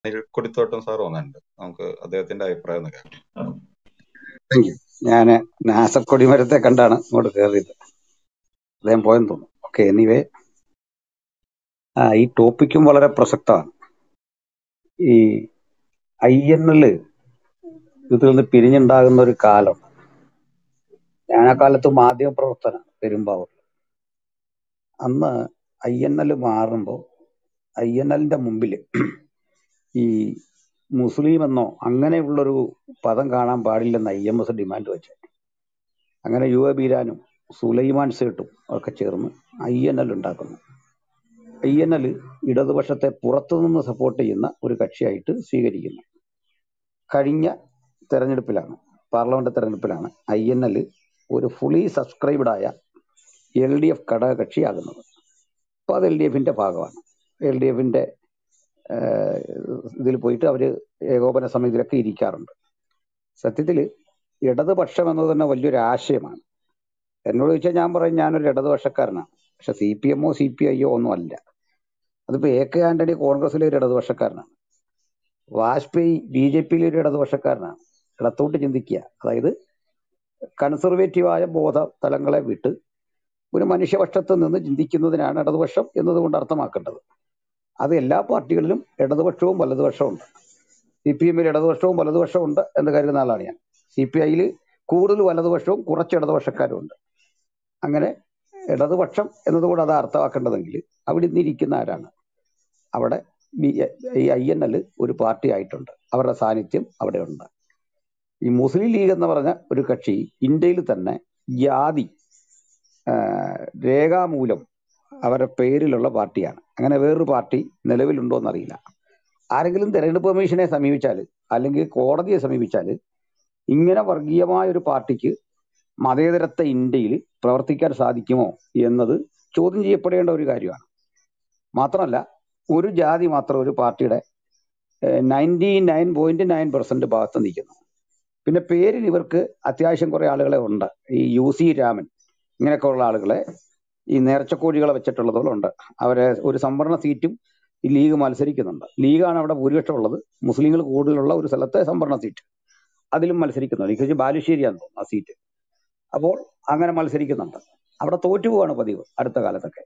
Kodithottam sir വന്നിട്ടുണ്ട്. നമുക്ക് അദ്ദേഹത്തിന്റെ അഭിപ്രായം ഒന്ന് കേൾക്കാം. Thank you. ഞാന് നാസർ കൊടിമരത്തെ കണ്ടാണ് ഇങ്ങോട്ട് കയറിയത്. അദ്ദേഹം പോയെന്ന് തോന്നുന്നു. ഓക്കെ, എനിവേ ഈ ടോപ്പിക്കും വളരെ പ്രസക്തമാണ്. ഈ INL ഇതിൽ നിന്ന് പിരിഞ്ഞുണ്ടാകുന്ന ഒരു കാലം. ഞാൻ ആ കാലത്ത് മാധ്യമപ്രവർത്തന പെരുമ്പാവൂർ. അന്ന് INL മാറുമ്പോൾ INLന്റെ മുമ്പിൽ ഈ മുസ്ലിം എന്നോ അങ്ങനെയുള്ളൊരു പദം കാണാൻ പാടില്ലെന്ന് IMS ഡിമാൻഡ് വെച്ചു. അങ്ങനെ UA ബീരാനും സുലൈമാൻ സേട്ടും ഒക്കെ ചേർന്ന് INL ഉണ്ടാക്കുന്നു. INL ഇടതുപക്ഷത്തെ പുറത്തുനിന്ന് സപ്പോർട്ട് ചെയ്യുന്ന ഒരു കക്ഷിയായിട്ട് സ്വീകരിക്കുന്നു. കഴിഞ്ഞ തെരഞ്ഞെടുപ്പിലാണ്, പാർലമെന്റ് തെരഞ്ഞെടുപ്പിലാണ് INL ഒരു ഫുള്ളി സബ്സ്ക്രൈബ്ഡ് ആയ LDF ഘടകകക്ഷിയാകുന്നത്. അപ്പോൾ അത് LDFന്റെ ഭാഗമാണ്. LDFന്റെ ഇതിൽ പോയിട്ട് അവര് ഏകോപന സമിതിയിലൊക്കെ ഇരിക്കാറുണ്ട്. സത്യത്തിൽ ഇടതുപക്ഷം എന്നത് തന്നെ വലിയൊരു ആശയമാണ്. എന്നോട് ചോദിച്ചാൽ ഞാൻ പറയും ഞാനൊരു ഇടതുപക്ഷക്കാരനാണ്. പക്ഷെ CPM ഓ CPI ഓ ഒന്നും അല്ല. അതിപ്പോ AK ആന്റണി കോൺഗ്രസിലെ ഒരു ഇടതുപക്ഷക്കാരനാണ്. വാജ്പേയി BJPയിലെ ഒരു ഇടതുപക്ഷക്കാരനാണ്. ഇടത്തോട്ട് ചിന്തിക്കുക, അതായത് കൺസർവേറ്റീവായ ബോധ തലങ്ങളെ വിട്ട് ഒരു മനുഷ്യപക്ഷത്ത് നിന്ന് ചിന്തിക്കുന്നതിനാണ് ഇടതുപക്ഷം എന്നതുകൊണ്ട് അർത്ഥമാക്കേണ്ടത്. അത് എല്ലാ പാർട്ടികളിലും ഇടതുപക്ഷവും വലതുപക്ഷവും ഉണ്ട്. CPMൽ ഇടതുപക്ഷവും വലതുപക്ഷവും ഉണ്ട് എന്ന് കരുതുന്ന ആളാണ് ഞാൻ. CPIയിൽ കൂടുതൽ വലതുപക്ഷവും കുറച്ച് ഇടതുപക്ഷക്കാരും ഉണ്ട്. അങ്ങനെ ഇടതുപക്ഷം എന്നതുകൊണ്ട് അത് അർത്ഥമാക്കേണ്ടതെങ്കിൽ അവിടെ ഇന്നിരിക്കുന്ന ആരാണ്? അവിടെ ഈ INL ഒരു പാർട്ടി ആയിട്ടുണ്ട്. അവരുടെ സാന്നിധ്യം അവിടെ ഉണ്ട്. ഈ മുസ്ലിം ലീഗ് എന്ന് പറഞ്ഞ ഒരു കക്ഷി ഇന്ത്യയിൽ തന്നെ ജാതി രേഖാമൂലം അവരുടെ പേരിലുള്ള പാർട്ടിയാണ്. അങ്ങനെ വേറൊരു പാർട്ടി നിലവിലുണ്ടോ എന്നറിയില്ല. ആരെങ്കിലും തെരഞ്ഞെടുപ്പ് കമ്മീഷനെ സമീപിച്ചാൽ അല്ലെങ്കിൽ കോടതിയെ സമീപിച്ചാൽ ഇങ്ങനെ വർഗീയമായ ഒരു പാർട്ടിക്ക് മതേതരത്വ ഇന്ത്യയിൽ പ്രവർത്തിക്കാൻ സാധിക്കുമോ എന്നത് ചോദ്യം ചെയ്യപ്പെടേണ്ട ഒരു കാര്യമാണ്. മാത്രമല്ല, ഒരു ജാതി മാത്രം ഒരു പാർട്ടിയുടെ 99.9% ഭാഗത്ത് നിൽക്കുന്നു. പിന്നെ പേരിൽ ഇവർക്ക് അത്യാവശ്യം കുറെ ആളുകളെ ഉണ്ട്. ഈ UC രാമൻ ഇങ്ങനെയൊക്കെ ഉള്ള ആളുകളെ ഈ നേർച്ചക്കോഴികളെ വെച്ചിട്ടുള്ളതുപോലെ ഉണ്ട്. അവരെ ഒരു സംവരണ സീറ്റും ഈ ലീഗ് മത്സരിക്കുന്നുണ്ട്. ലീഗാണ് അവിടെ ഭൂരിപക്ഷം ഉള്ളത്. മുസ്ലിങ്ങൾ കൂടുതലുള്ള ഒരു സ്ഥലത്തെ സംവരണ സീറ്റ് അതിലും മത്സരിക്കുന്നുണ്ട്. എനിക്ക് ബാലുശ്ശേരിയാന്ന് തോന്നുന്നു ആ സീറ്റ്. അപ്പോൾ അങ്ങനെ മത്സരിക്കുന്നുണ്ട്. അവിടെ തോറ്റുപോവാണ് പതിവ് അടുത്ത കാലത്തൊക്കെ.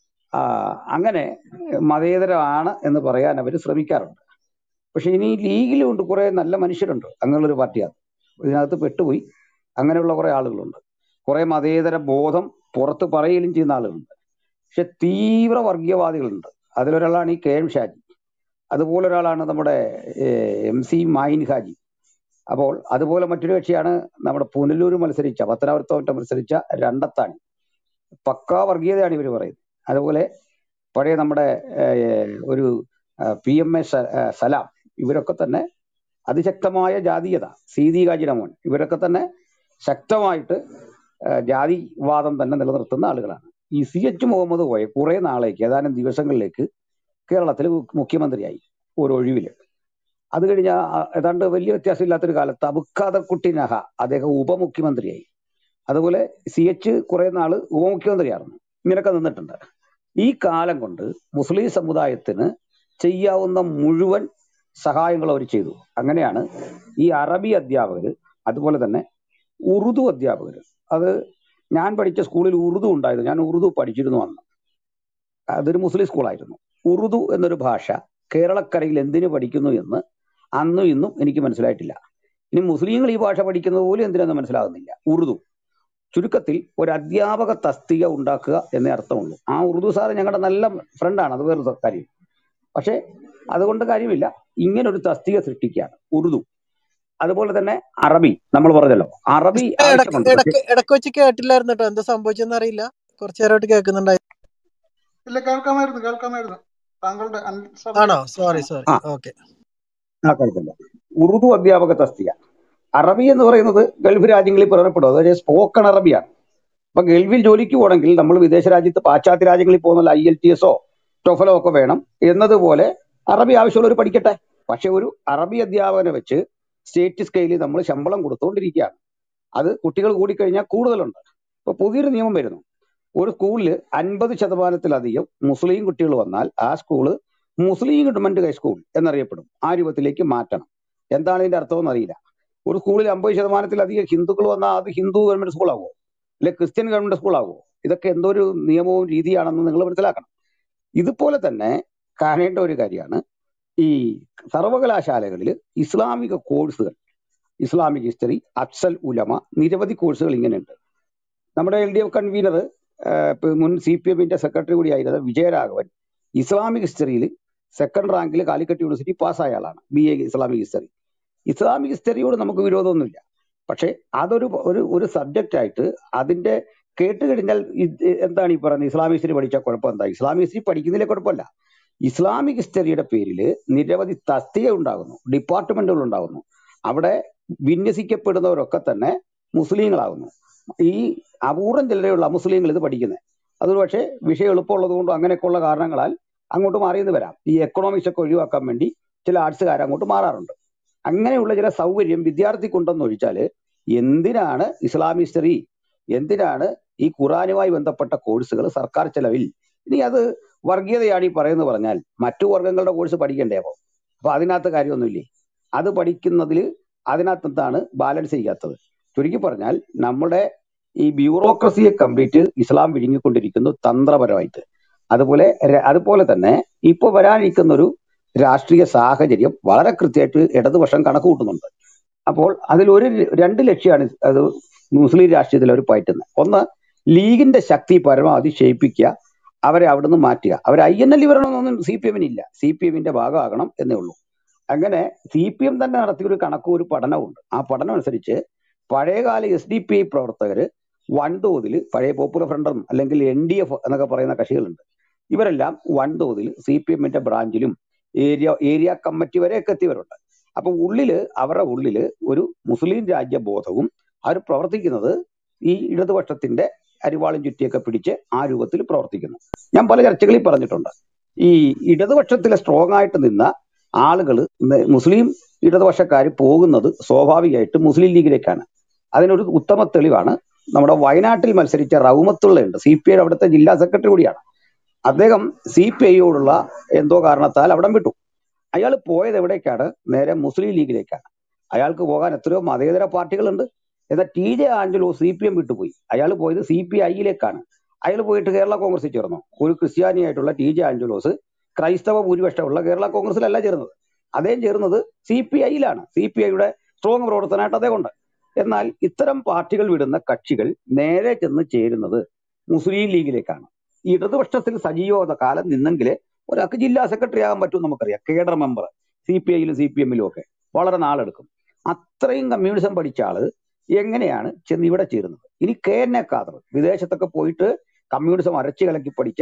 അങ്ങനെ മതേതരമാണ് എന്ന് പറയാൻ അവർ ശ്രമിക്കാറുണ്ട്. പക്ഷെ ഇനി ലീഗിലും ഉണ്ട് കുറെ നല്ല മനുഷ്യരുണ്ട്. അങ്ങനെയുള്ളൊരു പാർട്ടിയാണ്. ഇതിനകത്ത് പെട്ടുപോയി അങ്ങനെയുള്ള കുറെ ആളുകളുണ്ട്. കുറെ മതേതര ബോധം പുറത്ത് പറയുകയും ചെയ്യുന്ന ആളുകളുണ്ട്. പക്ഷെ തീവ്ര വർഗീയവാദികളുണ്ട്. അതിലൊരാളാണ് ഈ KM ഷാജി. അതുപോലെ ഒരാളാണ് നമ്മുടെ MC മായിൻ ഹാജി. അപ്പോൾ അതുപോലെ മറ്റൊരു കക്ഷിയാണ് നമ്മുടെ പുനലൂർ മത്സരിച്ച പത്തനാപുരത്തോട്ട് മത്സരിച്ച രണ്ടത്താണി. പക്കാ വർഗീയതയാണ് ഇവർ പറയുന്നത്. അതുപോലെ പഴയ നമ്മുടെ ഒരു PMA സലാം, ഇവരൊക്കെ തന്നെ അതിശക്തമായ ജാതീയത. സീതി കാജിരമോൻ, ഇവരൊക്കെ തന്നെ ശക്തമായിട്ട് ജാതിവാദം തന്നെ നിലനിർത്തുന്ന ആളുകളാണ്. ഈ CH മുഹമ്മദ് കോയ കുറെ നാളേക്ക് ഏതാനും ദിവസങ്ങളിലേക്ക് കേരളത്തിൽ മുഖ്യമന്ത്രിയായി ഒരു ഒഴിവില്. അത് കഴിഞ്ഞ ഏതാണ്ട് വലിയ വ്യത്യാസമില്ലാത്തൊരു കാലത്ത് അബുഖാദർ കുട്ടി നഹ അദ്ദേഹം ഉപമുഖ്യമന്ത്രിയായി. അതുപോലെ CH കുറെ നാള് ഉപമുഖ്യമന്ത്രിയായിരുന്നു. ഇങ്ങനെയൊക്കെ നിന്നിട്ടുണ്ട്. ഈ കാലം കൊണ്ട് മുസ്ലിം സമുദായത്തിന് ചെയ്യാവുന്ന മുഴുവൻ സഹായങ്ങൾ അവർ ചെയ്തു. അങ്ങനെയാണ് ഈ അറബി അധ്യാപകർ, അതുപോലെ തന്നെ ഉറുദു അധ്യാപകർ, അത് ഞാൻ പഠിച്ച സ്കൂളിൽ ഉറുദു ഉണ്ടായിരുന്നു. ഞാൻ ഉറുദു പഠിച്ചിരുന്നു അന്ന്. അതൊരു മുസ്ലിം സ്കൂളായിരുന്നു. ഉറുദു എന്നൊരു ഭാഷ കേരളക്കരയിൽ എന്തിനു പഠിക്കുന്നു എന്ന് അന്നും ഇന്നും എനിക്ക് മനസ്സിലായിട്ടില്ല. ഇനി മുസ്ലിങ്ങൾ ഈ ഭാഷ പഠിക്കുന്നത് പോലും എന്തിനെന്ന് മനസ്സിലാകുന്നില്ല. ഉറുദു ചുരുക്കത്തിൽ ഒരു അധ്യാപക തസ്തിക ഉണ്ടാക്കുക എന്നേ അർത്ഥമുള്ളൂ. ആ ഉറുദു സാറ് ഞങ്ങളുടെ നല്ല ഫ്രണ്ടാണ്, അത് വേറൊരു കാര്യം. പക്ഷെ അതുകൊണ്ട് കാര്യമില്ല. ഇങ്ങനൊരു തസ്തിക സൃഷ്ടിക്കുകയാണ് ഉറുദു. അതുപോലെ തന്നെ അറബി, നമ്മൾ പറഞ്ഞല്ലോ അറബി ആവശ്യമുണ്ട്. ഇടക്ക് വെച്ച് കേട്ടില്ലായിരുന്നു കേട്ടോ, എന്താ സംഭവിച്ചെന്ന് അറിയില്ല. കുറച്ചു നേരമായിട്ട് കേൾക്കുന്നുണ്ടായി. ഇല്ല, കേൾക്കാമായിരുന്നു. താങ്കളുടെ ആണോ? സോറി. ഓക്കെ. കുഴപ്പമില്ല. ഉറുദു അധ്യാപക തസ്തിക. അറബി എന്ന് പറയുന്നത് ഗൾഫ് രാജ്യങ്ങളിൽ പ്രധാനപ്പെടും. അതായത് സ്പോക്കൺ അറബിയാണ്. അപ്പൊ ഗൾഫിൽ ജോലിക്ക് പോകണമെങ്കിൽ നമ്മൾ വിദേശ രാജ്യത്ത് പാശ്ചാത്യ രാജ്യങ്ങളിൽ പോകുന്ന IELTS TOEFL ഒക്കെ വേണം എന്നതുപോലെ അറബി ആവശ്യമുള്ളവർ പഠിക്കട്ടെ. പക്ഷെ ഒരു അറബി അധ്യാപകനെ വെച്ച് സ്റ്റേറ്റ് സ്കെയിലിൽ നമ്മൾ ശമ്പളം കൊടുത്തുകൊണ്ടിരിക്കുകയാണ്. അത് കുട്ടികൾ കൂടിക്കഴിഞ്ഞാൽ കൂടുതലുണ്ട്. ഇപ്പൊ പുതിയൊരു നിയമം വരുന്നു. ഒരു സ്കൂളിൽ 50% മുസ്ലിം കുട്ടികൾ വന്നാൽ ആ സ്കൂള് മുസ്ലിം ഗവൺമെന്റ് ഹൈസ്കൂൾ എന്നറിയപ്പെടും. ആ രൂപത്തിലേക്ക് മാറ്റണം. എന്താണ് ഇതിന്റെ അർത്ഥമെന്ന് അറിയില്ല. ഒരു സ്കൂളിൽ 50%-ലധികം ഹിന്ദുക്കൾ വന്നാൽ അത് ഹിന്ദു ഗവൺമെന്റ് സ്കൂളാവോ, അല്ലെ ക്രിസ്ത്യൻ ഗവൺമെന്റ് സ്കൂളാവോ? ഇതൊക്കെ എന്തോ ഒരു നിയമവും രീതിയാണെന്ന് നിങ്ങൾ മനസ്സിലാക്കണം. ഇതുപോലെ തന്നെ കാണേണ്ട ഒരു കാര്യമാണ് ഈ സർവകലാശാലകളിൽ ഇസ്ലാമിക കോഴ്സുകൾ, ഇസ്ലാമിക് ഹിസ്റ്ററി, അഫ്സൽ ഉലമ, നിരവധി കോഴ്സുകൾ ഇങ്ങനെയുണ്ട്. നമ്മുടെ LDF കൺവീനർ, മുൻ CPM-ന്റെ സെക്രട്ടറി കൂടിയായിരുന്ന വിജയരാഘവൻ ഇസ്ലാമിക് ഹിസ്റ്ററിയിൽ സെക്കൻഡ് റാങ്കിൽ കാലിക്കറ്റ് യൂണിവേഴ്സിറ്റി പാസ്സായ ആളാണ്. BA Islamic history. ഇസ്ലാമിക് ഹിസ്റ്ററിയോട് നമുക്ക് വിരോധമൊന്നുമില്ല. പക്ഷെ അതൊരു ഒരു ഒരു സബ്ജക്റ്റ് ആയിട്ട് അതിന്റെ കേട്ട് കഴിഞ്ഞാൽ എന്താണ് ഈ പറയുന്നത്, ഇസ്ലാമിക് ഹിസ്റ്ററി പഠിച്ചാൽ കുഴപ്പം എന്താ? ഇസ്ലാമിക് ഹിസ്റ്ററി പഠിക്കുന്നതിലെ കുഴപ്പമില്ല. ഇസ്ലാമിക് ഹിസ്റ്ററിയുടെ പേരിൽ നിരവധി തസ്തിക ഉണ്ടാകുന്നു, ഡിപ്പാർട്ട്മെന്റുകൾ ഉണ്ടാകുന്നു. അവിടെ വിന്യസിക്കപ്പെടുന്നവരൊക്കെ തന്നെ മുസ്ലിങ്ങളാകുന്നു. ഈ അപൂർവം ചിലരെയുള്ള മുസ്ലിങ്ങൾ ഇത് പഠിക്കുന്നത്. അതൊരു പക്ഷേ വിഷയം എളുപ്പമുള്ളത് കൊണ്ടും അങ്ങനെയൊക്കെയുള്ള കാരണങ്ങളാൽ അങ്ങോട്ട് മാറിയെന്ന് വരാം. ഈ എക്കണോമിക്സ് ഒക്കെ ഒഴിവാക്കാൻ വേണ്ടി ചില ആർട്സുകാർ അങ്ങോട്ട് മാറാറുണ്ട്. അങ്ങനെയുള്ള ചില സൗകര്യം വിദ്യാർത്ഥിക്കുണ്ടെന്ന് ഒഴിച്ചാൽ എന്തിനാണ് ഇസ്ലാമിക് ഹിസ്റ്ററി, എന്തിനാണ് ഈ ഖുറാനുമായി ബന്ധപ്പെട്ട കോഴ്സുകൾ സർക്കാർ ചെലവിൽ? ഇനി അത് വർഗീയതയാണ് ഈ പറയുന്നത് പറഞ്ഞാൽ മറ്റു വർഗങ്ങളുടെ കോഴ്സ് പഠിക്കണ്ടേ? അപ്പൊ അതിനകത്ത് കാര്യമൊന്നുമില്ലേ? അത് പഠിക്കുന്നതിൽ അതിനകത്ത് എന്താണ് ബാലൻസ് ചെയ്യാത്തത്? ചുരുക്കി പറഞ്ഞാൽ നമ്മുടെ ഈ ബ്യൂറോക്രസിയെ കംപ്ലീറ്റ് ഇസ്ലാം വിഴുങ്ങിക്കൊണ്ടിരിക്കുന്നു തന്ത്രപരമായിട്ട്. അതുപോലെ തന്നെ ഇപ്പൊ വരാനിരിക്കുന്ന ഒരു രാഷ്ട്രീയ സാഹചര്യം വളരെ കൃത്യമായിട്ട് ഇടതുപക്ഷം കണക്ക് കൂട്ടുന്നുണ്ട്. അപ്പോൾ അതിലൊരു 2 ലക്ഷ്യമാണ് അത് മുസ്ലിം രാഷ്ട്രീയത്തിൽ അവർ പയറ്റുന്നത്. ഒന്ന്, ലീഗിന്റെ ശക്തി പരമാവധി ക്ഷയിപ്പിക്കുക, അവരെ അവിടുന്ന് മാറ്റുക. അവർ INL വരണമെന്നൊന്നും CPM-നില്ല, CPM-ന്റെ ഭാഗമാകണം എന്നേ ഉള്ളൂ. അങ്ങനെ CPM തന്നെ നടത്തിയ ഒരു കണക്കും ഒരു പഠനമുണ്ട്. ആ പഠനം അനുസരിച്ച് പഴയകാല SDPI പ്രവർത്തകർ വൻതോതിൽ, പഴയ പോപ്പുലർ ഫ്രണ്ടും അല്ലെങ്കിൽ NDF എന്നൊക്കെ പറയുന്ന കക്ഷികളുണ്ട്, ഇവരെല്ലാം വൻതോതിൽ CPM-ന്റെ ബ്രാഞ്ചിലും ഏരിയ കമ്മിറ്റി വരെയൊക്കെ എത്തിയവരുണ്ട്. അപ്പൊ അവരുടെ ഉള്ളില് ഒരു മുസ്ലിം രാജ്യബോധവും അവർ പ്രവർത്തിക്കുന്നത് ഈ ഇടതുപക്ഷത്തിന്റെ അരിവാളും ചുറ്റിയൊക്കെ പിടിച്ച് ആ രൂപത്തിൽ പ്രവർത്തിക്കുന്നു. ഞാൻ പല ചർച്ചകളിൽ പറഞ്ഞിട്ടുണ്ട്, ഈ ഇടതുപക്ഷത്തിലെ സ്ട്രോങ് ആയിട്ട് നിന്ന ആളുകൾ, മുസ്ലിം ഇടതുപക്ഷക്കാർ പോകുന്നത് സ്വാഭാവികമായിട്ട് മുസ്ലിം ലീഗിലേക്കാണ്. അതിനൊരു ഉത്തമ തെളിവാണ് നമ്മുടെ വയനാട്ടിൽ മത്സരിച്ച റഹ്മത്തുള്ളയുണ്ട്. CPI അവിടുത്തെ ജില്ലാ സെക്രട്ടറി കൂടിയാണ്. അദ്ദേഹം CPI-യോടുള്ള എന്തോ കാരണത്താൽ അവിടം വിട്ടു. അയാൾ പോയത് എവിടേക്കാണ്? നേരെ മുസ്ലിം ലീഗിലേക്കാണ്. അയാൾക്ക് പോകാൻ എത്രയോ മതേതര പാർട്ടികളുണ്ട്. എന്നാൽ TJ ആഞ്ചലോ CPM വിട്ടുപോയി. അയാൾ പോയത് CPI-യിലേക്കാണ്. അയാൾ പോയിട്ട് കേരള കോൺഗ്രസിൽ ചേർന്നു. ഒരു ക്രിസ്ത്യാനിയായിട്ടുള്ള TJ ആഞ്ചലോസ് ക്രൈസ്തവ ഭൂരിപക്ഷമുള്ള കേരള കോൺഗ്രസിലല്ല ചേർന്നത്. അദ്ദേഹം ചേർന്നത് CPI-യിലാണ്. CPI-യുടെ സ്ട്രോങ് പ്രവർത്തനമായിട്ട് അദ്ദേഹം ഉണ്ട്. എന്നാൽ ഇത്തരം പാർട്ടികൾ വിടുന്ന കക്ഷികൾ നേരെ ചെന്ന് ചേരുന്നത് മുസ്ലിം ലീഗിലേക്കാണ്. ഈ ഇടതുപക്ഷത്തിൽ സജീവത കാലം നിന്നെങ്കിൽ ഒരാൾക്ക് ജില്ലാ സെക്രട്ടറി ആകാൻ പറ്റും. നമുക്കറിയാം, കേഡർ മെമ്പർ CPI-യിലും CPM-ലും ഒക്കെ വളരെ നാളെടുക്കും. അത്രയും കമ്മ്യൂണിസം പഠിച്ച ആള് എങ്ങനെയാണ് ചെന്ന് ഇവിടെ ചേരുന്നത്? ഇനി KN ഖാദർ വിദേശത്തൊക്കെ പോയിട്ട് കമ്മ്യൂണിസം അരച്ചു കലക്കി പഠിച്ച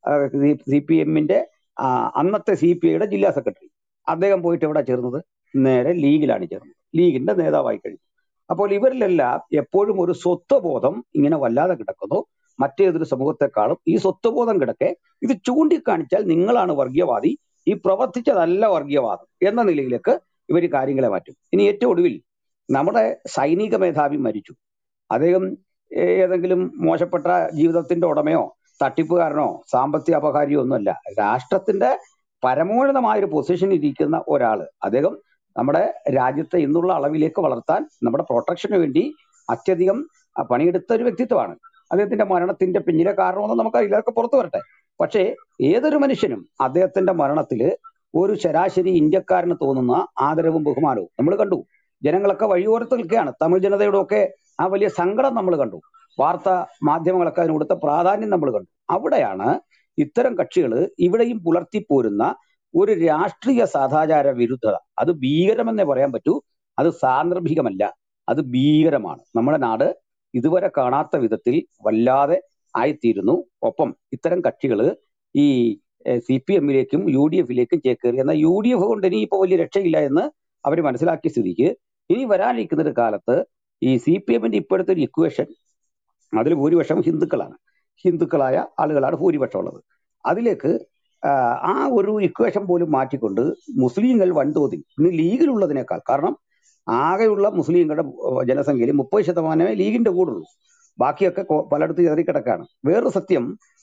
CPM-ന്റെ അന്നത്തെ CPI-യുടെ ജില്ലാ സെക്രട്ടറി, അദ്ദേഹം പോയിട്ട് എവിടെ ചേർന്നത്? നേരെ ലീഗിലാണ് ചേർന്നത്. ലീഗിന്റെ നേതാവായി കഴിഞ്ഞു. അപ്പോൾ ഇവരിലെല്ലാം എപ്പോഴും ഒരു സ്വത്വബോധം ഇങ്ങനെ വല്ലാതെ കിടക്കുന്നു. മറ്റേതൊരു സമൂഹത്തെക്കാളും ഈ സ്വത്വബോധം കിടക്കെ ഇത് ചൂണ്ടിക്കാണിച്ചാൽ നിങ്ങളാണ് വർഗീയവാദി, ഈ പ്രവർത്തിച്ചതല്ല വർഗീയവാദം എന്ന നിലയിലേക്ക് ഇവർ കാര്യങ്ങളെ മാറ്റും. ഇനി ഏറ്റവും ഒടുവിൽ നമ്മുടെ സൈനിക മേധാവി മരിച്ചു. അദ്ദേഹം ഏതെങ്കിലും മോശപ്പെട്ട ജീവിതത്തിന്റെ ഉടമയോ തട്ടിപ്പുകാരനോ സാമ്പത്തിക അപകാരിയോ ഒന്നുമല്ല. രാഷ്ട്രത്തിന്റെ പരമോന്നതമായൊരു പൊസിഷനിൽ ഇരിക്കുന്ന ഒരാള്. അദ്ദേഹം നമ്മുടെ രാജ്യത്തെ ഇന്നുള്ള അളവിലേക്ക് വളർത്താൻ നമ്മുടെ പ്രൊട്ടക്ഷന് വേണ്ടി അത്യധികം പണിയെടുത്ത ഒരു വ്യക്തിത്വമാണ്. അദ്ദേഹത്തിന്റെ മരണത്തിന്റെ പിന്നിലെ കാരണമൊന്നും നമുക്കറിയില്ല, അതൊക്കെ പുറത്തു വരട്ടെ. പക്ഷേ ഏതൊരു മനുഷ്യനും അദ്ദേഹത്തിന്റെ മരണത്തിൽ ഒരു ശരാശരി ഇന്ത്യക്കാരന് തോന്നുന്ന ആദരവും ബഹുമാനവും നമ്മൾ കണ്ടു. ജനങ്ങളൊക്കെ വഴിയോരത്ത് നിൽക്കുകയാണ്. തമിഴ് ജനതയുടെ ഒക്കെ ആ വലിയ സങ്കടം നമ്മൾ കണ്ടു. വാർത്താ മാധ്യമങ്ങളൊക്കെ അതിന് കൊടുത്ത പ്രാധാന്യം നമ്മൾ കണ്ടു. അവിടെയാണ് ഇത്തരം കക്ഷികൾ ഇവിടെയും പുലർത്തിപ്പോരുന്ന ഒരു രാഷ്ട്രീയ സദാചാര വിരുദ്ധത. അത് ഭീകരമെന്നേ പറയാൻ പറ്റൂ. അത് സാന്ദർഭികമല്ല, അത് ഭീകരമാണ്. നമ്മുടെ നാട് ഇതുവരെ കാണാത്ത വിധത്തിൽ വല്ലാതെ ആയിത്തീരുന്നു. ഒപ്പം ഇത്തരം കക്ഷികൾ ഈ CPM-ലേക്കും UDF-ലേക്കും ചേക്കേറി. എന്നാൽ UDF കൊണ്ട് ഇനി ഇപ്പോൾ വലിയ രക്ഷയില്ല എന്ന് അവർ മനസ്സിലാക്കിയ സ്ഥിതിക്ക് ഇനി വരാനിരിക്കുന്ന ഒരു കാലത്ത് ഈ CPM-ന്റെ ഇപ്പോഴത്തെ ഒരു ഇക്വേഷൻ, അതിൽ ഭൂരിപക്ഷം ഹിന്ദുക്കളായ ആളുകളാണ് ഭൂരിപക്ഷം ഉള്ളത്. അതിലേക്ക് ആ ഒരു ഇക്വേഷൻ പോലും മാറ്റിക്കൊണ്ട് മുസ്ലിങ്ങൾ വൻതോതിൽ ഇന്ന് ലീഗിലുള്ളതിനേക്കാൾ, കാരണം ആകെയുള്ള മുസ്ലിങ്ങളുടെ ജനസംഖ്യയിൽ 30% ലീഗിന്റെ കൂടുള്ളൂ. ബാക്കിയൊക്കെ പലയിടത്ത് ചെറിക്കിടക്കാണ്. വേറൊരു സത്യം,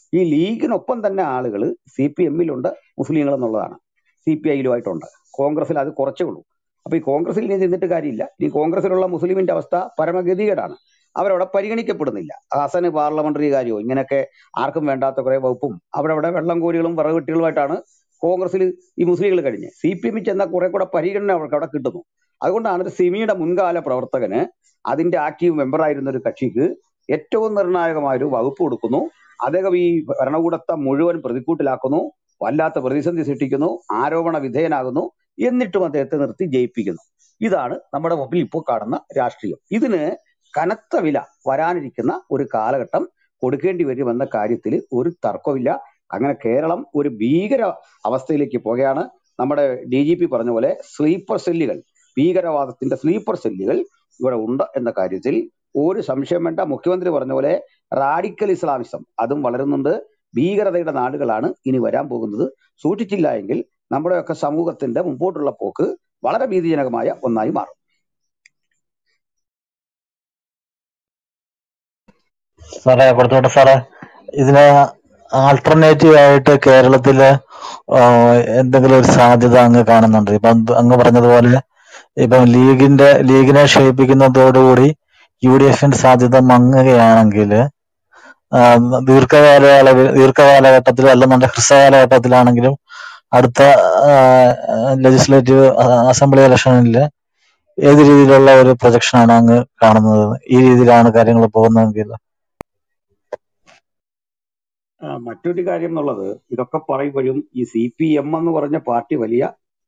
ഈ ലീഗിനൊപ്പം തന്നെ ആളുകൾ CPM-ലുണ്ട്, മുസ്ലിങ്ങൾ എന്നുള്ളതാണ്, CPI-ലുമായിട്ടുണ്ട്. കോൺഗ്രസിൽ അത് കുറച്ചേ ഉള്ളൂ. അപ്പൊ ഈ കോൺഗ്രസിൽ ഇനി നിന്നിട്ട് കാര്യമില്ല. ഈ കോൺഗ്രസിലുള്ള മുസ്ലിമിന്റെ അവസ്ഥ പരമഗതികേടാണ്. അവരവിടെ പരിഗണിക്കപ്പെടുന്നില്ല. ഹസന് പാർലമെന്ററി കാര്യമോ ഇങ്ങനെയൊക്കെ ആർക്കും വേണ്ടാത്ത കുറെ വകുപ്പും അവിടെ വെള്ളം കോരികളും വിറകുവെട്ടികളുമായിട്ടാണ് കോൺഗ്രസിൽ ഈ മുസ്ലിങ്ങൾ കഴിഞ്ഞ്. CPM-ൽ ചെന്നാൽ കുറെ കൂടെ പരിഗണന അവർക്ക് അവിടെ കിട്ടുന്നു. അതുകൊണ്ടാണ് ഒരു സിമിയുടെ മുൻകാല പ്രവർത്തകന് അതിന്റെ ആക്റ്റീവ് മെമ്പറായിരുന്ന ഒരു കക്ഷിക്ക് ഏറ്റവും നിർണായകമായ ഒരു വകുപ്പ് കൊടുക്കുന്നു. അദ്ദേഹം ഈ ഭരണകൂടത്തെ മുഴുവൻ പ്രതിക്കൂട്ടിലാക്കുന്നു, വല്ലാത്ത പ്രതിസന്ധി സൃഷ്ടിക്കുന്നു, ആരോപണ വിധേയനാകുന്നു, എന്നിട്ടും അദ്ദേഹത്തെ നിർത്തി ജയിപ്പിക്കുന്നു. ഇതാണ് നമ്മുടെ മുമ്പിൽ ഇപ്പോൾ കാണുന്ന രാഷ്ട്രീയം. ഇതിന് കനത്ത വില വരാനിരിക്കുന്ന ഒരു കാലഘട്ടം കൊടുക്കേണ്ടി വരുമെന്ന കാര്യത്തിൽ ഒരു തർക്കമില്ല. അങ്ങനെ കേരളം ഒരു ഭീകര അവസ്ഥയിലേക്ക് പോകുകയാണ്. നമ്മുടെ DGP പറഞ്ഞ പോലെ സ്ലീപ്പർ സെല്ലുകൾ, ഭീകരവാദത്തിന്റെ സ്ലീപ്പർ സെല്ലുകൾ ഇവിടെ ഉണ്ട് എന്ന കാര്യത്തിൽ ഒരു സംശയം വേണ്ട. മുഖ്യമന്ത്രി പറഞ്ഞ പോലെ റാഡിക്കൽ ഇസ്ലാമിസം അതും വളരുന്നുണ്ട്. ഭീകരതയുടെ നാടുകളാണ് ഇനി വരാൻ പോകുന്നത്. സൂക്ഷിച്ചില്ല എങ്കിൽ നമ്മുടെയൊക്കെ സമൂഹത്തിന്റെ മുമ്പോട്ടുള്ള പോക്ക് വളരെ ഭീതിജനകമായ ഒന്നായി മാറും. സാറേ പുറത്തോട്ടെ സാറേ, ഇതിന് ആൾട്ടർനേറ്റീവ് ആയിട്ട് കേരളത്തില് എന്തെങ്കിലും ഒരു സാധ്യത അങ്ങ് കാണുന്നുണ്ട്? ഇപ്പം അങ്ങ് പറഞ്ഞതുപോലെ ഇപ്പം ലീഗിനെ ക്ഷയിപ്പിക്കുന്നതോടുകൂടി UDF-ന്റെ സാധ്യത മങ്ങുകയാണെങ്കിൽ ദീർഘകാലഘട്ടത്തിലും അല്ലെന്നുണ്ടെങ്കിൽ ഹ്രസ്വകാലഘട്ടത്തിലാണെങ്കിലും അടുത്ത ലെജിസ്ലേറ്റീവ് അസംബ്ലി ഇലക്ഷനിൽ ഏത് രീതിയിലുള്ള ഒരു പ്രൊജക്ഷനാണ് അങ്ങ് കാണുന്നത്? ഈ രീതിയിലാണ് കാര്യങ്ങൾ പോകുന്നതെങ്കിൽ മറ്റൊരു കാര്യം എന്നുള്ളത്, ഇതൊക്കെ പറയുമ്പോഴും ഈ CPM എന്ന് പറഞ്ഞ പാർട്ടി വലിയ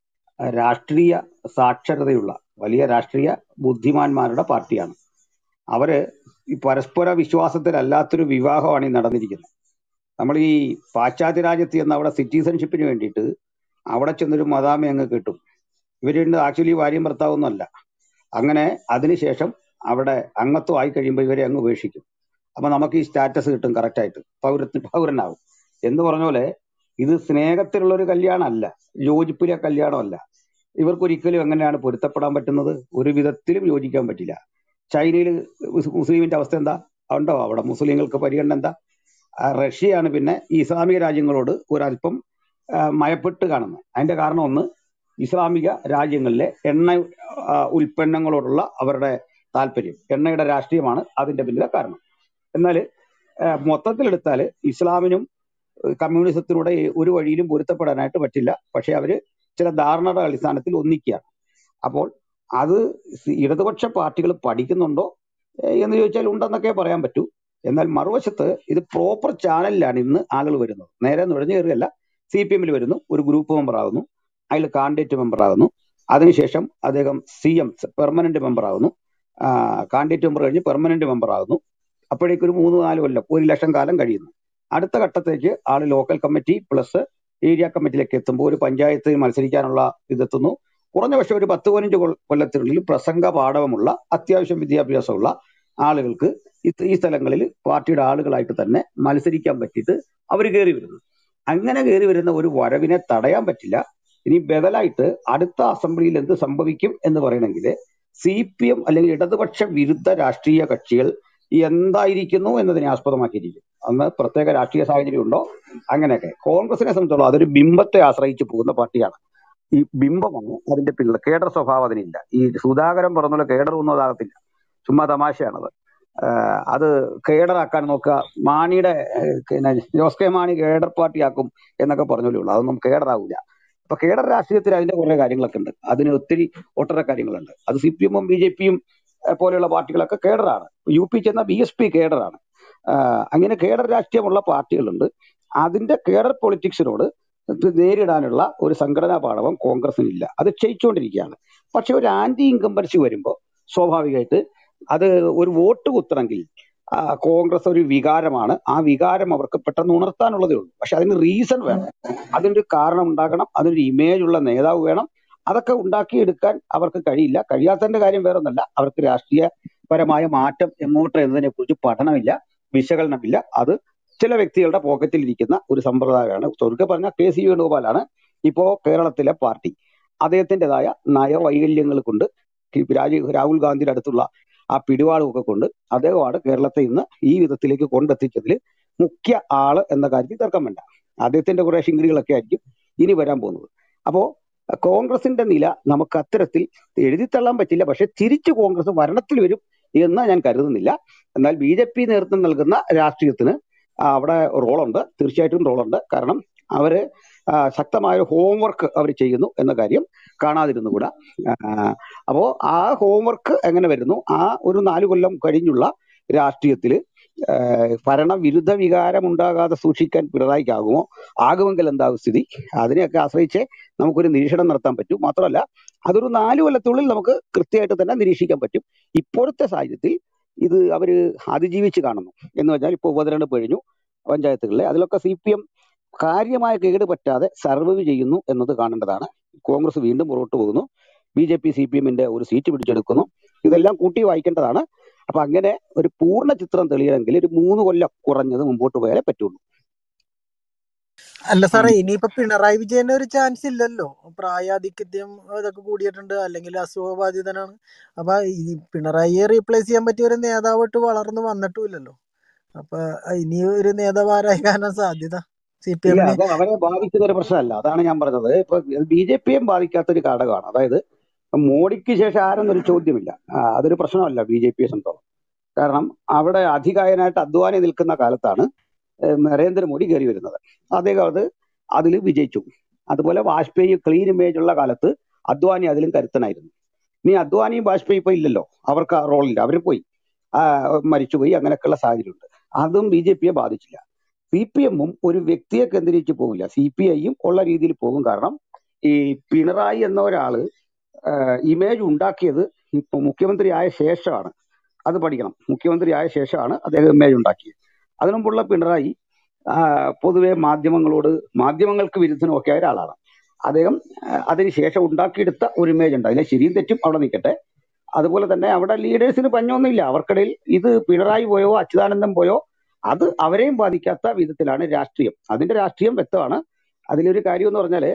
രാഷ്ട്രീയ സാക്ഷരതയുള്ള വലിയ രാഷ്ട്രീയ ബുദ്ധിമാന്മാരുടെ പാർട്ടിയാണ്. അവര് ഈ പരസ്പര വിശ്വാസത്തിലല്ലാത്തൊരു വിവാഹമാണ് ഈ നടന്നിരിക്കുന്നത്. നമ്മൾ ഈ പാശ്ചാത്യ രാജ്യത്ത് ചെന്ന് അവിടെ സിറ്റിസൺഷിപ്പിന് വേണ്ടിയിട്ട് അവിടെ ചെന്നൊരു മദാമ അങ്ങ് കിട്ടും. ഇവരുണ്ട് ആക്ച്വലി ഭാര്യയും ഭർത്താവൊന്നുമല്ല. അങ്ങനെ അതിനുശേഷം അവിടെ അംഗത്വം ആയി കഴിയുമ്പോൾ ഇവരെ അങ്ങ് ഉപേക്ഷിക്കും. അപ്പൊ നമുക്ക് ഈ സ്റ്റാറ്റസ് കിട്ടും, കറക്റ്റായിട്ട് പൗരനാകും എന്ന് പറഞ്ഞ പോലെ. ഇത് സ്നേഹത്തിലുള്ള ഒരു കല്യാണമല്ല, യോജിപ്പിലെ കല്യാണമല്ല. ഇവർക്കൊരിക്കലും എങ്ങനെയാണ് പൊരുത്തപ്പെടാൻ പറ്റുന്നത്? ഒരു വിധത്തിലും യോജിക്കാൻ പറ്റില്ല. ചൈനയിൽ മുസ്ലിമിന്റെ അവസ്ഥ എന്താ? ഉണ്ടോ അവിടെ മുസ്ലിങ്ങൾക്ക് പരിഗണന? എന്താ? റഷ്യയാണ് പിന്നെ ഈ ഇസ്ലാമിക രാജ്യങ്ങളോട് ഒരല്പം മയപ്പെട്ട് കാണുന്നത്. അതിന്റെ കാരണം ഒന്ന്, ഇസ്ലാമിക രാജ്യങ്ങളിലെ എണ്ണ ഉൽപ്പന്നങ്ങളോടുള്ള അവരുടെ താല്പര്യം, എണ്ണയുടെ രാഷ്ട്രീയമാണ് അതിന്റെ പിന്നിലെ കാരണം. എന്നാൽ മൊത്തത്തിലെടുത്താൽ ഇസ്ലാമിനും കമ്മ്യൂണിസത്തിലൂടെ ഒരു വഴിയിലും പൊരുത്തപ്പെടാനായിട്ട് പറ്റില്ല. പക്ഷെ അവര് ചില ധാരണയുടെ അടിസ്ഥാനത്തിൽ ഒന്നിക്കുകയാണ്. അപ്പോൾ അത് ഇടതുപക്ഷ പാർട്ടികൾ പഠിക്കുന്നുണ്ടോ എന്ന് ചോദിച്ചാൽ ഉണ്ടെന്നൊക്കെ പറയാൻ പറ്റൂ. എന്നാൽ മറുവശത്ത് ഇത് പ്രോപ്പർ ചാനലിലാണ് ഇന്ന് ആളുകൾ വരുന്നത്. നേരെ നുഴഞ്ഞു കയറുകയല്ല. CPM-ൽ വരുന്നു, ഒരു ഗ്രൂപ്പ് മെമ്പർ ആകുന്നു, അതിൽ കാൻഡിഡേറ്റ് മെമ്പർ ആകുന്നു, അതിനുശേഷം അദ്ദേഹം CM പെർമനന്റ് മെമ്പർ ആകുന്നു, കാൻഡിഡേറ്റ് മെമ്പർ കഴിഞ്ഞ് പെർമനന്റ് മെമ്പർ ആകുന്നു. അപ്പോഴേക്കും ഒരു 3-4 കൊല്ലം, 1 ലക്ഷം കാലം കഴിയുന്നു. അടുത്ത ഘട്ടത്തേക്ക് ആള് ലോക്കൽ കമ്മിറ്റി പ്ലസ് ഏരിയ കമ്മിറ്റിയിലേക്ക് എത്തുമ്പോൾ ഒരു പഞ്ചായത്തിൽ മത്സരിക്കാനുള്ള ഇതെത്തുന്നു. കുറഞ്ഞ പക്ഷേ ഒരു 10-15 കൊല്ലത്തിനുള്ളിൽ പ്രസംഗ പാഠവമുള്ള അത്യാവശ്യം വിദ്യാഭ്യാസമുള്ള ആളുകൾക്ക് ഈ സ്ഥലങ്ങളിൽ പാർട്ടിയുടെ ആളുകളായിട്ട് തന്നെ മത്സരിക്കാൻ പറ്റിയിട്ട് അവർ കയറി വരുന്നു. അങ്ങനെ കയറി വരുന്ന ഒരു വരവിനെ തടയാൻ പറ്റില്ല. ഇനി ബദലായിട്ട് അടുത്ത അസംബ്ലിയിൽ എന്ത് സംഭവിക്കും എന്ന് പറയണമെങ്കിൽ CPM അല്ലെങ്കിൽ ഇടതുപക്ഷ വിരുദ്ധ രാഷ്ട്രീയ കക്ഷികൾ എന്തായിരിക്കുന്നു എന്നതിനെ ആസ്പദമാക്കിയിരിക്കും. അന്ന് പ്രത്യേക രാഷ്ട്രീയ സാഹചര്യം ഉണ്ടോ അങ്ങനെയൊക്കെ. കോൺഗ്രസിനെ സംബന്ധിച്ചോളം അതൊരു ബിംബത്തെ ആശ്രയിച്ച് പോകുന്ന പാർട്ടിയാണ്. ഈ ബിംബമാണ് അതിന്റെ പിന്നിൽ. കേഡർ സ്വഭാവം അതിനില്ല. ഈ സുധാകരൻ പറഞ്ഞ കേഡർ ഒന്നും അതാകത്തില്ല, ചുമ്മാ തമാശയാണത്. അത് കേഡറാക്കാൻ നോക്കുക. മാണിയുടെ ജോസ് കെ മാണി കേഡർ പാർട്ടിയാക്കും എന്നൊക്കെ പറഞ്ഞല്ലേ ഉള്ളൂ. അതൊന്നും കേഡറാവില്ല. അപ്പൊ കേഡർ രാഷ്ട്രീയത്തിൽ അതിന്റെ കുറെ കാര്യങ്ങളൊക്കെ ഉണ്ട്. അതിന് ഒട്ടേറെ കാര്യങ്ങളുണ്ട്. അത് CPM-ഉം BJP-യും പോലെയുള്ള പാർട്ടികളൊക്കെ കേഡറാണ്. UP ചെന്ന BSP കേഡറാണ്. അങ്ങനെ കേഡർ രാഷ്ട്രീയമുള്ള പാർട്ടികളുണ്ട്. അതിന്റെ കേഡർ പൊളിറ്റിക്സിനോട് നേരിടാനുള്ള ഒരു സംഘടനാ പാഠവം കോൺഗ്രസിനില്ല. അത് ക്ഷയിച്ചുകൊണ്ടിരിക്കുകയാണ്. പക്ഷെ ഒരു ആന്റി ഇൻകംബൻസി വരുമ്പോൾ സ്വാഭാവികമായിട്ട് അത് ഒരു വോട്ട് കുത്തണമെങ്കിൽ കോൺഗ്രസ് ഒരു വികാരമാണ്. ആ വികാരം അവർക്ക് പെട്ടെന്ന് ഉണർത്താനുള്ളതേ ഉള്ളൂ. പക്ഷെ അതിന് റീസൺ വേണം, അതിനൊരു കാരണം ഉണ്ടാകണം, അതിനൊരു ഇമേജ് ഉള്ള നേതാവ് വേണം. അതൊക്കെ ഉണ്ടാക്കിയെടുക്കാൻ അവർക്ക് കഴിയില്ല. കഴിയാത്തതിന്റെ കാര്യം വേറെ ഒന്നല്ല, അവർക്ക് രാഷ്ട്രീയപരമായ മാറ്റം എങ്ങോട്ട് എന്നതിനെ കുറിച്ച് പഠനമില്ല, വിശകലനമില്ല. അത് ചില വ്യക്തികളുടെ പോക്കറ്റിൽ ഇരിക്കുന്ന ഒരു സമ്പ്രദായമാണ്. ചുരുക്കെ പറഞ്ഞ KC വേണുഗോപാലാണ് ഇപ്പോ കേരളത്തിലെ പാർട്ടി. അദ്ദേഹത്തിൻ്റെതായ നയവൈകല്യങ്ങൾ കൊണ്ട്, രാഹുൽ ഗാന്ധിയുടെ അടുത്തുള്ള ആ പിടിപാടുമൊക്കെ കൊണ്ട് അദ്ദേഹമാണ് കേരളത്തെ ഇന്ന് ഈ വിധത്തിലേക്ക് കൊണ്ടെത്തിച്ചതിൽ മുഖ്യ ആള് എന്ന കാര്യത്തിൽ തർക്കം വേണ്ട. അദ്ദേഹത്തിന്റെ കുറെ ശിങ്കിടികളൊക്കെ ആയിരിക്കും ഇനി വരാൻ പോകുന്നത്. അപ്പോ കോൺഗ്രസിന്റെ നില നമുക്ക് അത്തരത്തിൽ എഴുതിത്തള്ളാൻ പറ്റില്ല. പക്ഷെ തിരിച്ചു കോൺഗ്രസ് ഭരണത്തിൽ വരും എന്ന് ഞാൻ കരുതുന്നില്ല. എന്നാൽ BJP നേതൃത്വം നൽകുന്ന രാഷ്ട്രീയത്തിന് അവിടെ റോളുണ്ട്, തീർച്ചയായിട്ടും റോളുണ്ട്. കാരണം അവര് ശക്തമായ ഒരു ഹോംവർക്ക് അവർ ചെയ്യുന്നു എന്ന കാര്യം കാണാതിരുന്നുകൂടാ. അപ്പോ ആ ഹോംവർക്ക് എങ്ങനെ വരുന്നു, ആ ഒരു 4 കൊല്ലം കഴിഞ്ഞുള്ള രാഷ്ട്രീയത്തിൽ ഭരണവിരുദ്ധ വികാരം ഉണ്ടാകാതെ സൂക്ഷിക്കാൻ പിണറായിക്കാകുമോ? ആകുമെങ്കിൽ എന്താകും സ്ഥിതി? അതിനെയൊക്കെ ആശ്രയിച്ച് നമുക്കൊരു നിരീക്ഷണം നടത്താൻ പറ്റും. മാത്രമല്ല അതൊരു 4 കൊല്ലത്തിനുള്ളിൽ നമുക്ക് കൃത്യമായിട്ട് തന്നെ നിരീക്ഷിക്കാൻ പറ്റും. ഇപ്പോഴത്തെ സാഹചര്യത്തിൽ ഇത് അവര് അതിജീവിച്ച് കാണുന്നു എന്ന് പറഞ്ഞാൽ ഇപ്പോൾ ഉപതെരഞ്ഞെടുപ്പ് കഴിഞ്ഞു പഞ്ചായത്തുകളിലെ, അതിലൊക്കെ CPM കാര്യമായ കേട് പറ്റാതെ സർവൈവ് ചെയ്യുന്നു എന്നത് കാണേണ്ടതാണ്. കോൺഗ്രസ് വീണ്ടും പുറകോട്ട് പോകുന്നു, BJP CPM-ന്റെ ഒരു സീറ്റ് പിടിച്ചെടുക്കുന്നു. ഇതെല്ലാം കൂട്ടി വായിക്കേണ്ടതാണ്. അപ്പൊ അങ്ങനെ ഒരു പൂർണ്ണ ചിത്രം തെളിയണമെങ്കിൽ ഒരു 3 കൊല്ലം കുറഞ്ഞത് മുമ്പോട്ട് പോയാലേ പറ്റുള്ളൂ. അല്ല സാറേ, ഇനിയിപ്പോ പിണറായി വിജയന് ഒരു ചാൻസ് ഇല്ലല്ലോ. പ്രായാധിക്യം ഇതൊക്കെ കൂടിയിട്ടുണ്ട്, അല്ലെങ്കിൽ അസുഖബാധിതനാണ്. അപ്പൊ ഈ പിണറായിയെ റീപ്ലേസ് ചെയ്യാൻ പറ്റിയ ഒരു നേതാവായിട്ട് വളർന്നു വന്നിട്ടുമില്ലല്ലോ. അപ്പൊ ഇനി ഒരു നേതാവ് ആരായി കാണാൻ സാധ്യത ഇല്ല, CPM-ന്? അത് അവരെ ബാധിക്കുന്ന ഒരു പ്രശ്നമല്ല. അതാണ് ഞാൻ പറഞ്ഞത്. ഇപ്പൊ BJP-യും ബാധിക്കാത്തൊരു ഘടകമാണ്. അതായത് മോഡിക്ക് ശേഷം ആരെന്നൊരു ചോദ്യമില്ല. അതൊരു പ്രശ്നമല്ല BJP-യെ സംബന്ധിച്ചോളം. കാരണം അവിടെ അധികായനായിട്ട് അദ്വാനി നിൽക്കുന്ന കാലത്താണ് നരേന്ദ്രമോദി കയറി വരുന്നത്. അദ്ദേഹം അതിൽ വിജയിച്ചു. അതുപോലെ വാജ്പേയി ക്ലീൻ ഇമേജ് ഉള്ള കാലത്ത് അദ്വാനി അതിലും കരുത്തനായിരുന്നു. ഇനി അദ്വാനിയും വാജ്പേയി ഇപ്പൊ ഇല്ലല്ലോ, അവർക്ക് ആ റോളില്ല, അവർ പോയി മരിച്ചുപോയി. അങ്ങനെയൊക്കെയുള്ള സാഹചര്യമുണ്ട്. അതും BJP-യെ ബാധിച്ചില്ല. CPM-ഉം ഒരു വ്യക്തിയെ കേന്ദ്രീകരിച്ച് പോകില്ല, CPI-യും ഉള്ള രീതിയിൽ പോകും. കാരണം ഈ പിണറായി എന്ന ഒരാള് ഇമേജ് ഉണ്ടാക്കിയത് ഇപ്പൊ മുഖ്യമന്ത്രി ആയ ശേഷമാണ്. അത് പഠിക്കണം. മുഖ്യമന്ത്രി ആയ ശേഷമാണ് അദ്ദേഹം ഇമേജ് ഉണ്ടാക്കിയത്. അതിനു മുമ്പുള്ള പിണറായി പൊതുവെ മാധ്യമങ്ങൾക്ക് വിരുദ്ധനുമൊക്കെ ആയ ഒരാളാണ്. അദ്ദേഹം അതിനുശേഷം ഉണ്ടാക്കിയെടുത്ത ഒരു ഇമേജ് ഉണ്ട്. അതിലെ ശരിയും തെറ്റും അവിടെ നിൽക്കട്ടെ. അതുപോലെ തന്നെ അവിടെ ലീഡേഴ്സിന് പഞ്ഞൊന്നുമില്ല. അവർക്കിടയിൽ ഇത് പിണറായി പോയോ അച്യുതാനന്ദൻ പോയോ അത് അവരെയും ബാധിക്കാത്ത വിധത്തിലാണ് രാഷ്ട്രീയം. അതിന്റെ രാഷ്ട്രീയം വ്യക്തമാണ്. അതിലൊരു കാര്യം എന്ന് പറഞ്ഞാല്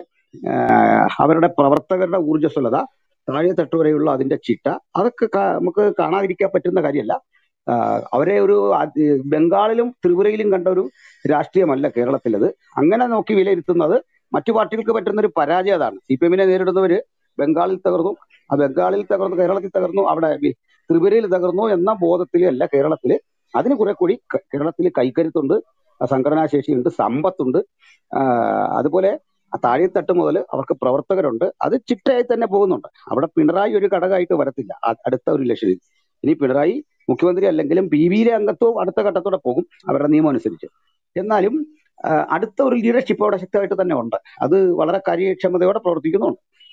അവരുടെ പ്രവർത്തകരുടെ ഊർജ്ജസ്വലത, താഴെത്തട്ട് വരെയുള്ള അതിന്റെ ചിട്ട, അതൊക്കെ നമുക്ക് കാണാതിരിക്കാൻ പറ്റുന്ന കാര്യമല്ല. അവരെ ഒരു ബംഗാളിലും ത്രിപുരയിലും കണ്ട ഒരു രാഷ്ട്രീയമല്ല കേരളത്തിലത്. അങ്ങനെ നോക്കി വിലയിരുത്തുന്നത് മറ്റു പാർട്ടികൾക്ക് പറ്റുന്ന ഒരു പരാജയം അതാണ്. CPM-നെ നേരിടുന്നവര് ബംഗാളിൽ തകർന്നു, കേരളത്തിൽ തകർന്നു, അവിടെ ത്രിപുരയിൽ തകർന്നു എന്ന ബോധത്തിലല്ല കേരളത്തില്. അതിന് കുറെ കൂടി കേരളത്തിൽ കൈക്കരുത്തുണ്ട്, സംഘടനാശേഷിയുണ്ട്, സമ്പത്തുണ്ട്. അതുപോലെ താഴെത്തട്ട് മുതൽ അവർക്ക് പ്രവർത്തകരുണ്ട്. അത് ചിട്ടയായി തന്നെ പോകുന്നുണ്ട്. അവിടെ പിണറായി ഒരു ഘടകമായിട്ട് വരത്തില്ല അടുത്ത ഒരു ഇലക്ഷനിൽ. ഇനി പിണറായി മുഖ്യമന്ത്രി അല്ലെങ്കിലും PV-യിലെ അംഗത്വവും അടുത്ത ഘട്ടത്തോടെ പോകും അവരുടെ നിയമം അനുസരിച്ച്. എന്നാലും അടുത്ത ഒരു ലീഡർഷിപ്പ് അവിടെ ശക്തമായിട്ട് തന്നെ ഉണ്ട്. അത് വളരെ കാര്യക്ഷമതയോടെ പ്രവർത്തിക്കുന്നുണ്ട്.